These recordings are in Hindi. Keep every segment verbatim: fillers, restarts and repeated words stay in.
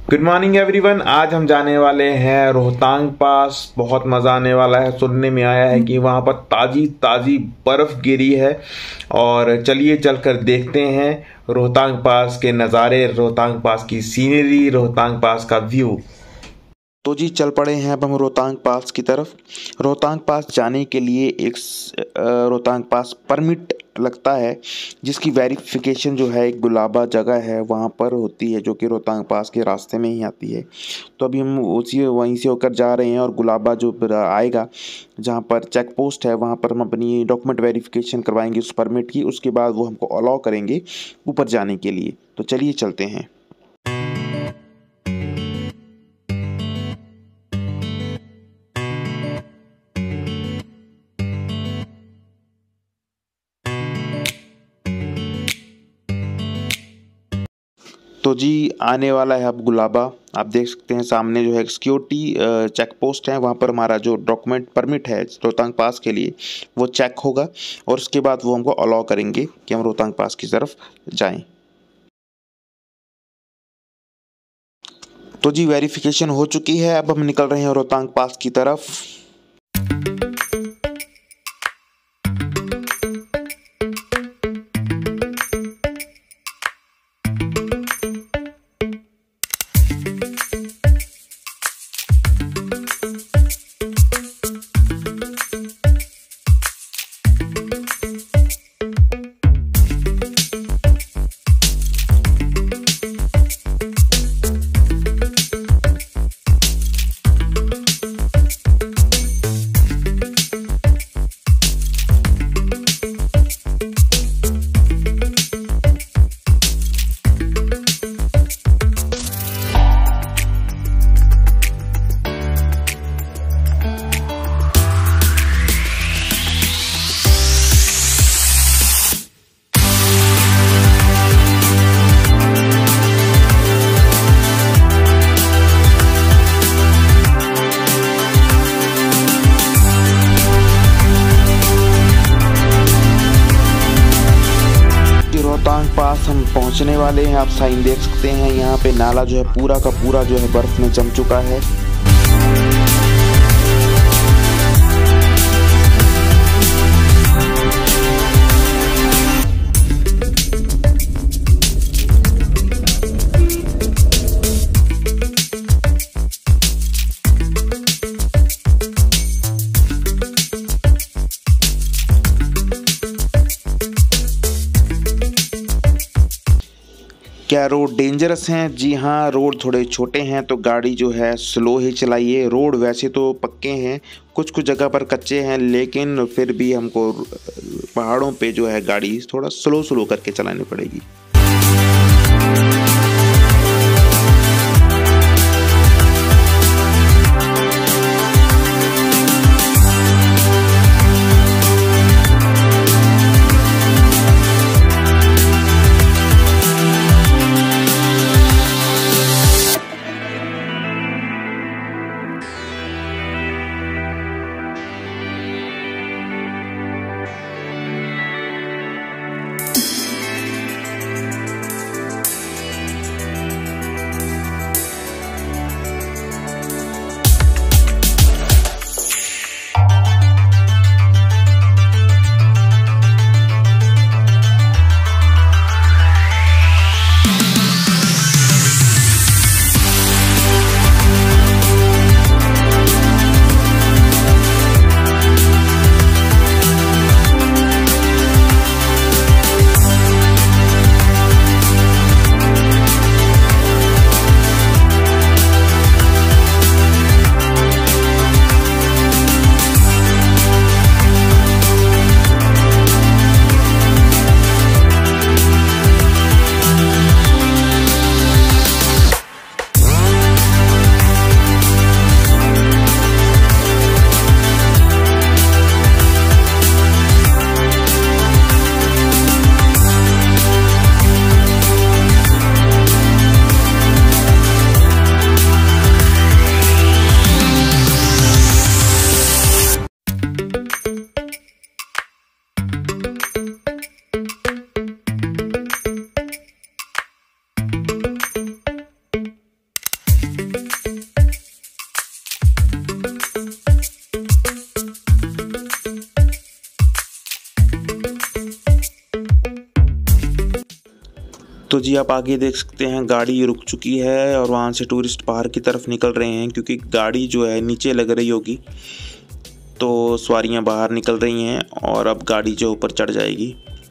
Good morning everyone. आज हम जाने वाले हैं रोहतांग पास। बहुत मज़ा आने वाला है। सुनने में आया है कि वहाँ पर ताज़ी ताज़ी बर्फ़ गिरी है और चलिए चलकर देखते हैं रोहतांग पास के नज़ारे, रोहतांग पास की सीनरी, रोहतांग पास का व्यू। तो जी चल पड़े हैं अब हम रोहतांग पास की तरफ। रोहतांग पास जाने के लिए एक रोहतांग पास परमिट लगता है, जिसकी वेरिफिकेशन जो है एक गुलाबा जगह है वहाँ पर होती है, जो कि रोहतांग पास के रास्ते में ही आती है। तो अभी हम उसी वहीं से होकर जा रहे हैं और गुलाबा जो आएगा जहाँ पर चेक पोस्ट है, वहाँ पर हम अपनी डॉक्यूमेंट वेरिफिकेशन करवाएंगे उस परमिट की। उसके बाद वो हमको अलाउ करेंगे ऊपर जाने के लिए। तो चलिए चलते हैं। तो जी आने वाला है अब गुलाबा। आप देख सकते हैं सामने जो है सिक्योरिटी चेक पोस्ट है, वहाँ पर हमारा जो डॉक्यूमेंट परमिट है रोहतांग पास के लिए वो चेक होगा और उसके बाद वो हमको अलाउ करेंगे कि हम रोहतांग पास की तरफ जाएं। तो जी वेरिफिकेशन हो चुकी है, अब हम निकल रहे हैं रोहतांग पास की तरफ। रोहतांग पास हम पहुंचने वाले हैं। आप साइन देख सकते हैं, यहाँ पे नाला जो है पूरा का पूरा जो है बर्फ में जम चुका है। क्या रोड डेंजरस हैं? जी हाँ, रोड थोड़े छोटे हैं तो गाड़ी जो है स्लो ही चलाइए। रोड वैसे तो पक्के हैं, कुछ कुछ जगह पर कच्चे हैं, लेकिन फिर भी हमको पहाड़ों पे जो है गाड़ी थोड़ा स्लो स्लो करके चलानी पड़ेगी। तो जी आप आगे देख सकते हैं गाड़ी रुक चुकी है और वहाँ से टूरिस्ट बाहर की तरफ निकल रहे हैं, क्योंकि गाड़ी जो है नीचे लग रही होगी तो सवारियाँ बाहर निकल रही हैं और अब गाड़ी जो ऊपर चढ़ जाएगी।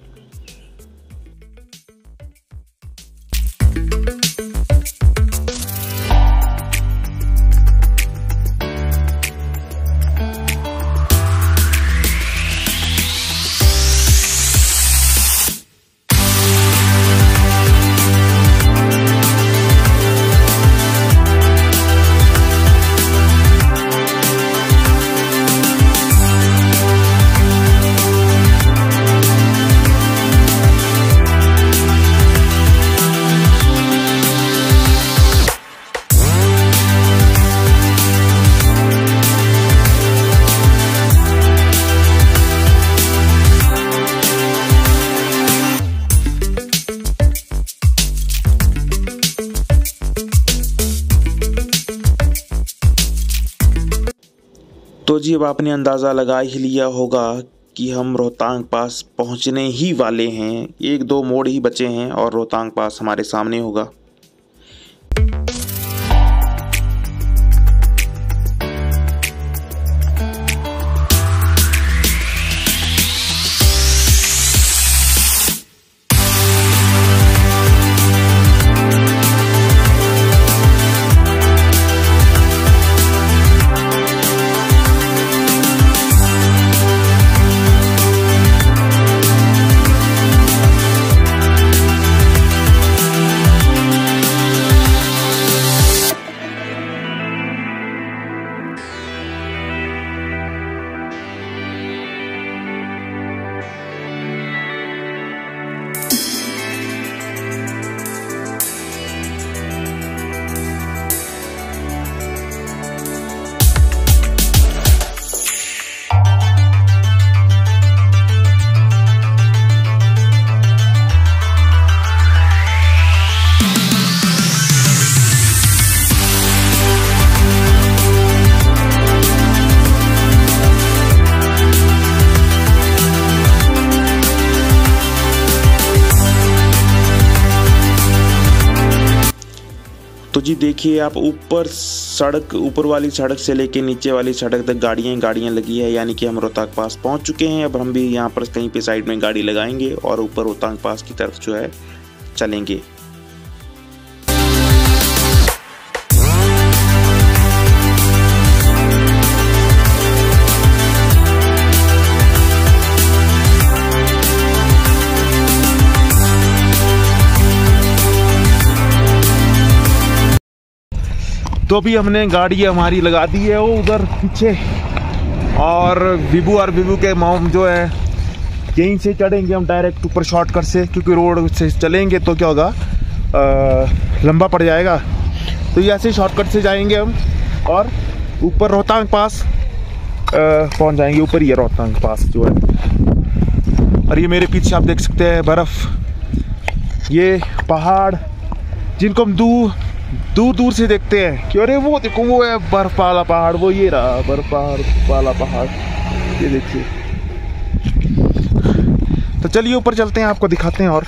तो जी अब आपने अंदाज़ा लगा ही लिया होगा कि हम रोहतांग पास पहुंचने ही वाले हैं। एक दो मोड़ ही बचे हैं और रोहतांग पास हमारे सामने होगा। तो जी देखिए आप ऊपर सड़क ऊपर वाली सड़क से लेके नीचे वाली सड़क तक गाड़ियाँ गाड़ियाँ लगी है, यानी कि हम रोहतांग पास पहुंच चुके हैं। अब हम भी यहाँ पर कहीं पे साइड में गाड़ी लगाएंगे और ऊपर रोहतांग पास की तरफ जो है चलेंगे। तो अभी हमने गाड़ी हमारी लगा दी है वो उधर पीछे, और विभू और विभू के मॉम जो है यहीं से चढ़ेंगे हम डायरेक्ट ऊपर शॉर्टकट से, क्योंकि रोड से चलेंगे तो क्या होगा आ, लंबा पड़ जाएगा। तो ये ऐसे शॉर्टकट से जाएंगे हम और ऊपर रोहतांग पास पहुंच जाएंगे। ऊपर ही है रोहतांग पास जो है। और ये मेरे पीछे आप देख सकते हैं बर्फ़, ये पहाड़ जिनको हम दूर दूर दूर से देखते हैं कि अरे वो देखो वो है बर्फ वाला पहाड़, वो ये रहा बर्फ वाला पहाड़, ये देखिए। तो चलिए ऊपर चलते हैं, आपको दिखाते हैं। और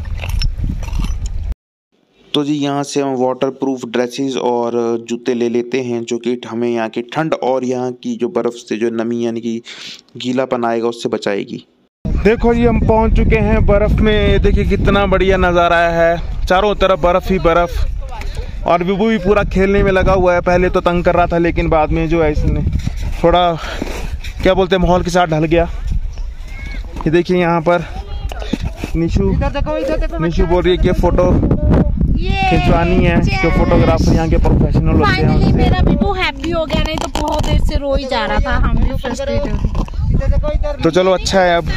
तो जी यहाँ से हम वाटर प्रूफ ड्रेसेस और जूते ले लेते हैं, जो कि हमें यहाँ की ठंड और यहाँ की जो बर्फ़ से जो नमी यानी कि गीलापन आएगा उससे बचाएगी। देखो जी हम पहुँच चुके हैं बर्फ़ में। देखिए कितना बढ़िया नज़ारा है, चारों तरफ बर्फ़ ही बर्फ़। और विभू भी पूरा खेलने में लगा हुआ है। पहले तो तंग कर रहा था, लेकिन बाद में जो है इसने थोड़ा क्या बोलते हैं माहौल के साथ ढल गया। ये देखिए यहाँ पर निशु निशु बोल रही है कि फ़ोटो खिंचवानी है, जो फोटोग्राफर यहाँ के प्रोफेशनल होते हैं। फाइनली मेरा विभू हैप्पी हो गया, नहीं तो बहुत देर से रो ही जा रहा था। हम भी फ्रस्ट्रेटेड। तो चलो अच्छा है अब।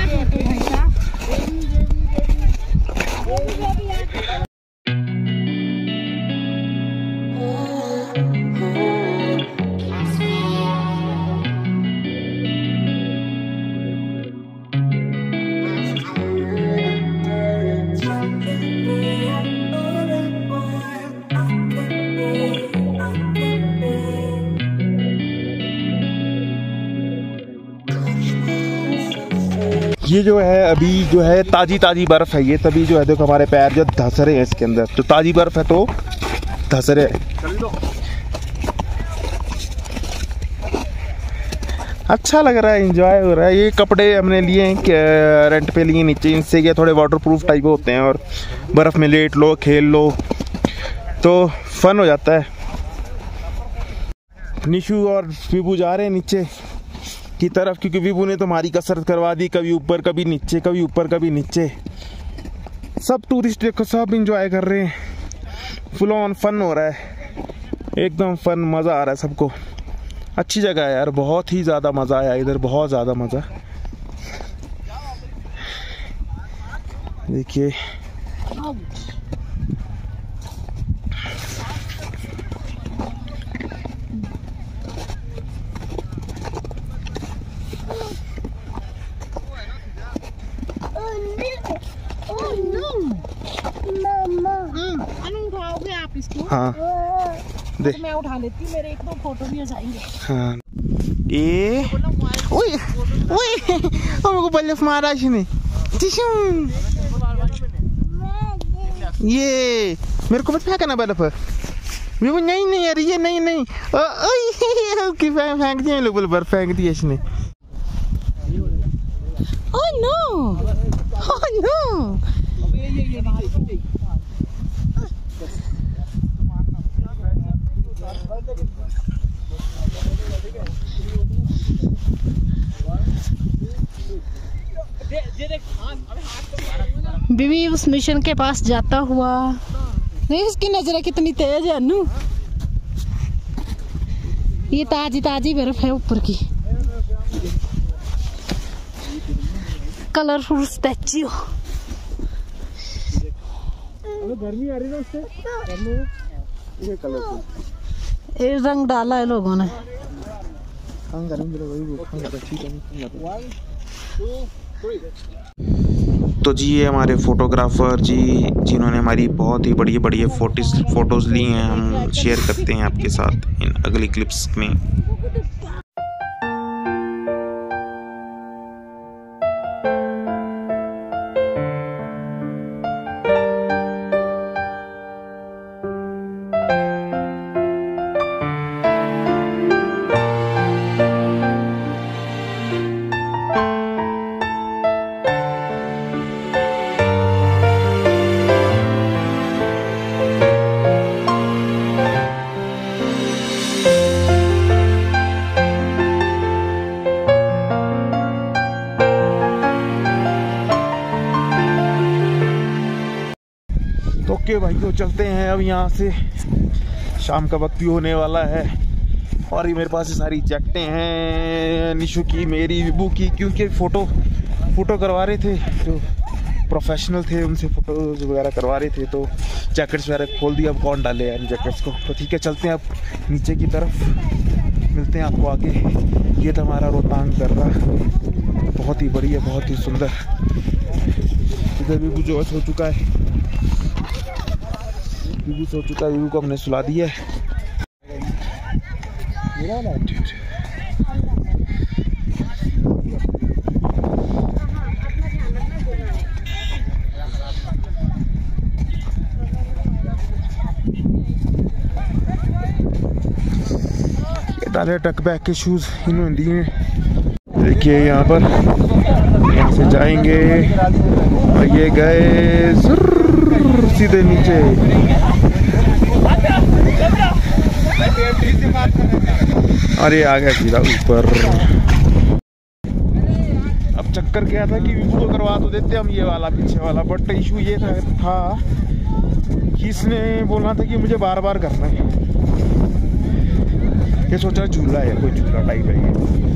ये जो है अभी जो है ताजी ताजी बर्फ है ये, तभी जो है देखो हमारे पैर जो धस रहे हैं इसके अंदर, तो ताजी बर्फ है तो धस रहे। अच्छा लग रहा है, एंजॉय हो रहा है। ये कपड़े हमने लिए हैं रेंट पे लिए नीचे, इनसे क्या थोड़े वाटर प्रूफ टाइप होते हैं और बर्फ़ में लेट लो खेल लो तो फन हो जाता है। निशु और विभू जा रहे हैं नीचे की तरफ, क्योंकि विभू ने तो हमारी कसरत करवा दी, कभी ऊपर कभी नीचे, कभी ऊपर कभी नीचे। सब टूरिस्ट देखो सब इंजॉय कर रहे हैं, फुल ऑन फन हो रहा है, एकदम फन, मज़ा आ रहा है सबको। अच्छी जगह है यार, बहुत ही ज़्यादा मज़ा आया इधर, बहुत ज़्यादा मज़ा। देखिए उठाओगे आप इसको? हाँ दे। तो मैं उठा लेती हूँ, मेरे एक दो फोटो भी आ जाएंगे। हाँ ए ओए ओए हमको बल्लफ मारा इसने, ये मेरे को मत फेंकना बल्लफ। वो नहीं नहीं यार ये नहीं नहीं ओए फेंक दिया लोग, बल्लफ फेंक दिया इसने। Oh no oh no. बीवी उस मिशन के पास जाता हुआ, नहीं उसकी नजरें कितनी तेज है अनु। ये ताजी ताजी बर्फ है ऊपर की, कलरफुल स्टैच्यू। गर्मी आ रही है उससे, ये कलरफुल ये रंग डाला है लोगों ने। तो जी ये हमारे फोटोग्राफर जी, जिन्होंने हमारी बहुत ही बढ़िया बढ़िया फोटोज फोटोज़ ली हैं, हम शेयर करते हैं आपके साथ इन अगली क्लिप्स में। ओके भाई तो चलते हैं अब यहाँ से, शाम का वक्त भी होने वाला है। और ये मेरे पास ये सारी जैकेटें हैं, निशु की, मेरी, विभू की, क्योंकि फ़ोटो फ़ोटो करवा रहे थे जो प्रोफेशनल थे, उनसे फ़ोटोज़ वगैरह करवा रहे थे, तो जैकेट्स वगैरह खोल दिया। अब कौन डाले यार जैकेट्स को, तो ठीक है चलते हैं अब नीचे की तरफ, मिलते हैं आपको आगे। ये था हमारा रोहतांग दर्रा, बहुत ही बढ़िया, बहुत ही सुंदर। इधर विभू जो सो चुका है, विभू सो चुका है, विभू को हमने सुला दिया है। ये डाले टक बैक के शूज इन्होंने दिए। देखिए यहाँ पर, यहाँ से जाएंगे और ये गए सीधे नीचे। अरे आ गया सीधा ऊपर। अब चक्कर क्या था कि विभू को करवा तो देते हम ये वाला पीछे वाला, बट इशू ये था, था कि इसने बोलना था कि मुझे बार बार करना है। ये सोचा झूला है, कोई झूला टाइप है ये।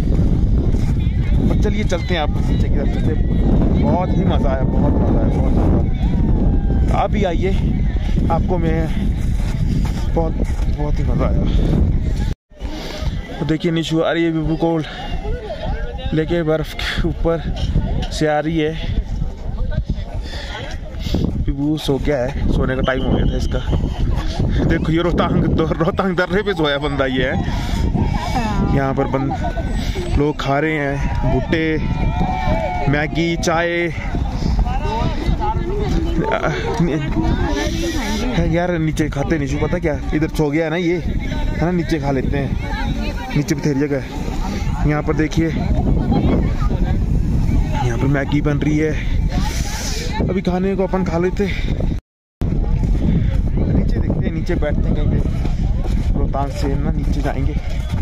पर चलिए चलते हैं, आप पीछे की तरफ चलते। बहुत ही मज़ा आया, बहुत मज़ा आया, बहुत मज़ा। आप भी आइए, आपको मैं बहुत बहुत ही मज़ा आया। तो देखिए निशु आ रही है विभू को लेके, बर्फ़ के ऊपर से आ रही है। विभू सो गया है, सोने का टाइम हो गया था इसका। देखो ये रोहतांग रोहतांग दर्रे पे सोया बंदा ये है। यहाँ पर बंद लोग खा रहे हैं भुट्टे, मैगी, चाय। यार नीचे खाते नहीं, पता क्या इधर सो गया है ना ये, है ना, नीचे खा लेते हैं, नीचे बथेरी जगह है। यहाँ पर देखिए, यहाँ पर मैगी बन रही है, अभी खाने को अपन खा लेते। नीचे देखते हैं, नीचे बैठते हैं कहीं पे, रोहतांग से ना नीचे जाएंगे।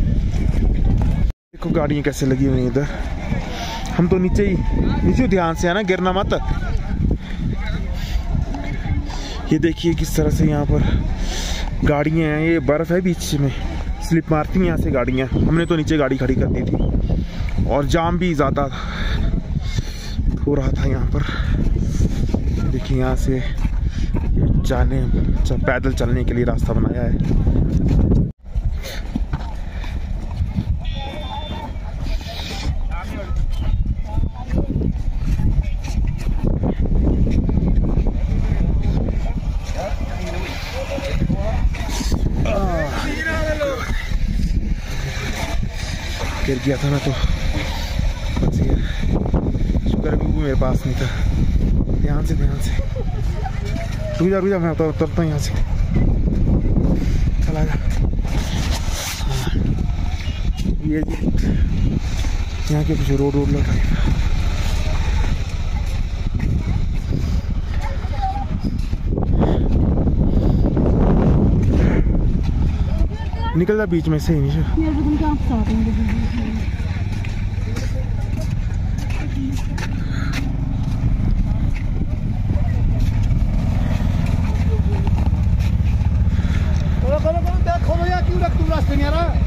देखो गाड़ियाँ कैसे लगी हुई इधर, हम तो नीचे ही, नीचे ध्यान से है ना, गिरना मत। ये देखिए किस तरह से यहाँ पर गाड़ियाँ हैं, ये बर्फ़ है बीच में, स्लिप मारती हैं यहाँ से गाड़ियाँ। हमने तो नीचे गाड़ी खड़ी कर दी थी और जाम भी ज़्यादा हो रहा था यहाँ पर। देखिए यहाँ से जाने पैदल चलने के लिए रास्ता बनाया है। गिर गया था मैं तो बच गया, शुक्र है मेरे पास नहीं था। ध्यान से ध्यान से, रुक जा रुक जा, मैं तो उतरता हूँ यहाँ से, चला जा। ये यहाँ के कुछ रोड रोड लौटा निकल जा बीच में से ही नीचे। क्यों रख तुम रास्ते नहीं आ रहा?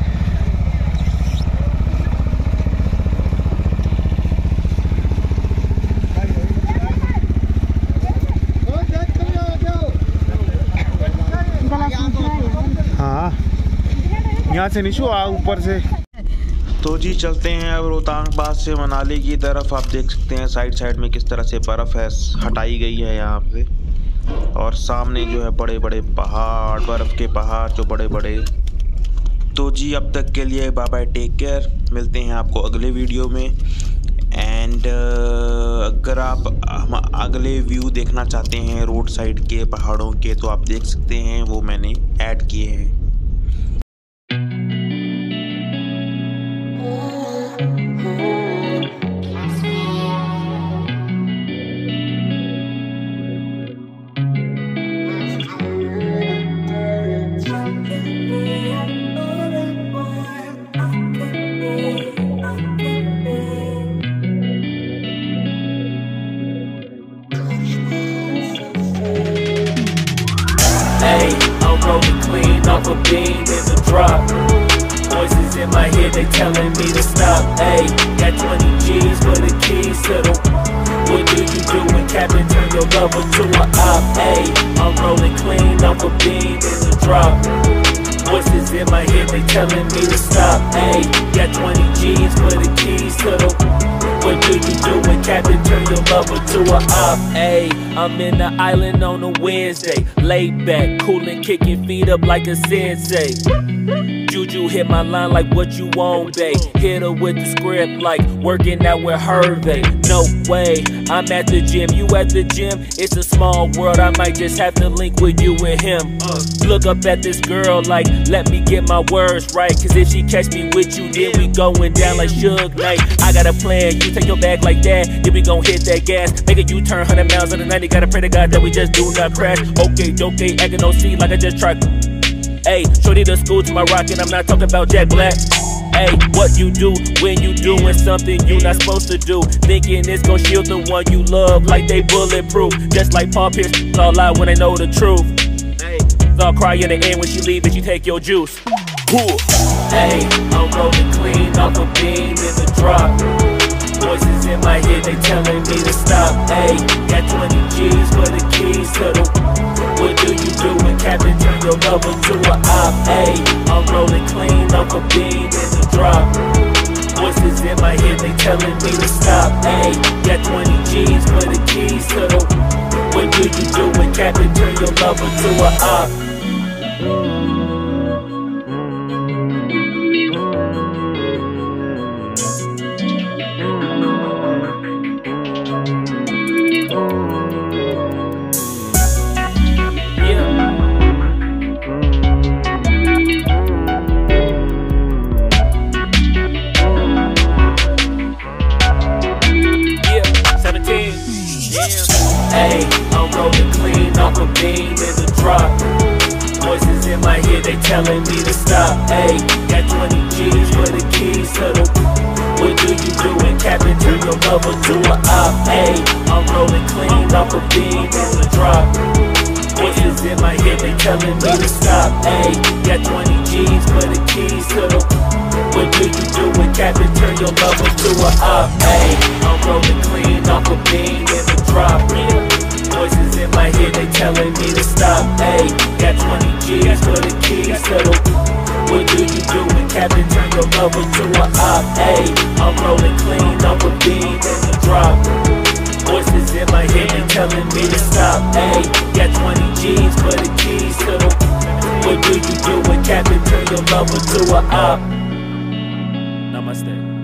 हाँ यहाँ से निशु आ ऊपर से। तो जी चलते हैं अब रोहतांग पास से मनाली की तरफ। आप देख सकते हैं साइड साइड में किस तरह से बर्फ़ है, हटाई गई है यहाँ पे, और सामने जो है बड़े बड़े पहाड़, बर्फ़ के पहाड़ जो बड़े बड़े। तो जी अब तक के लिए बाय बाय, टेक केयर, मिलते हैं आपको अगले वीडियो में। एंड uh, अगर आप हम अगले व्यू देखना चाहते हैं रोड साइड के पहाड़ों के, तो आप देख सकते हैं, वो मैंने ऐड किए हैं। Off a beam in the drop. Voices in my head, they telling me to stop. Ayy, got twenty G's for the keys to the. What do you do when Captain turn your lover to a op? Ayy, I'm rolling clean off a beam in the drop. Voices in my head, they telling me to stop. Ayy, got twenty G's for the keys to the. What do you do when Captain turn your lover to a op? Ayy, I'm in the island on a Wednesday, laid back, coolin', kicking feet up like a sensei. Juju hit my line like what you want, babe. Hit her with the script like working out with Hervey. No way, I'm at the gym, you at the gym. It's a small world, I might just have to link with you and him. uh, Look up at this girl like, let me get my words right. Cause if she catch me with you, then we going down like Suge Knight. I got a plan, you take your bag like that, then we gon' hit that gas. Make a U-turn, one hundred miles on the ninety. Gotta pray to God that we just do not crash. Okay, okay, acting no C like I just tried. Ayy, shorty the school to my rocket, I'm not talking about Jack Black. Ayy, what you do when you doing something you not supposed to do? Thinking it's gon' shield the one you love like they bulletproof. Just like Paul Pierce, it's all lie when they know the truth. Ayy, they'll cry in the end when she leave and she take your juice. Ayy, I'm rolling clean off a beam in the drop. Voices in my head, they telling me to stop. Ayy, got twenty G's for the keys to the. What do you do when Captain turn your lover to a op? Ayy, I'm rolling clean off a beam in the drop. Voices in my head, they telling me to stop. Ayy, got twenty G's for the keys to the. What do you do when Captain turn your lover to a op? here, they telling me to stop. Hey, got twenty G's for the keys to the. What do you do when Captain turn your lover to a op? Hey, I'm rolling clean off a beam in the drop. Voices in my head, they telling me to stop. Hey, got twenty G's for the keys to the. What do you do when Captain turn your lover to a op? Hey, I'm rolling clean off a beam in the drop. Voices in my head, they telling me to stop. Hey, got twenty G's for the keys to the. What do you do when Captain turn your lover to a op? Hey, I'm rolling clean off a beam in the drop. Voices in my head, they telling me to stop. Hey, got twenty G's for the keys to the. What do you do when Captain turn your lover to a op? Namaste.